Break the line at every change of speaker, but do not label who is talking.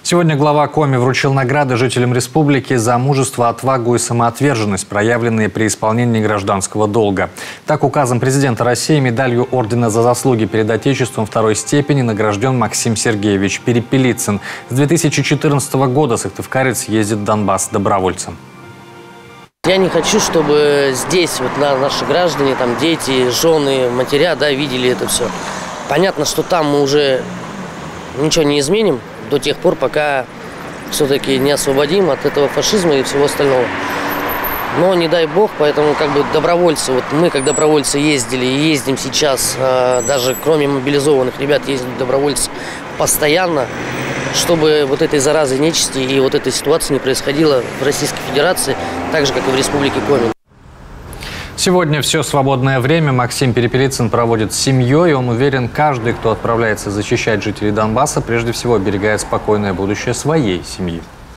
Сегодня глава Коми вручил награды жителям республики за мужество, отвагу и самоотверженность, проявленные при исполнении гражданского долга. Так, указом президента России медалью ордена за заслуги перед Отечеством второй степени награжден Максим Сергеевич Перепелицын. С 2014 года сыктывкарец ездит в Донбасс добровольцем.
Я не хочу, чтобы здесь вот наши граждане, там дети, жены, матеря, видели это все. Понятно, что там мы уже ничего не изменим до тех пор, пока все-таки не освободим от этого фашизма и всего остального. Но не дай бог, поэтому добровольцы, вот мы как добровольцы ездили и ездим сейчас, даже кроме мобилизованных ребят, ездят добровольцы постоянно, чтобы вот этой заразы нечисти и вот этой ситуации не происходило в Российской Федерации, так же, как и в Республике Коми.
Сегодня все свободное время Максим Перепелицын проводит с семьей. Он уверен, каждый, кто отправляется защищать жителей Донбасса, прежде всего оберегает спокойное будущее своей семьи.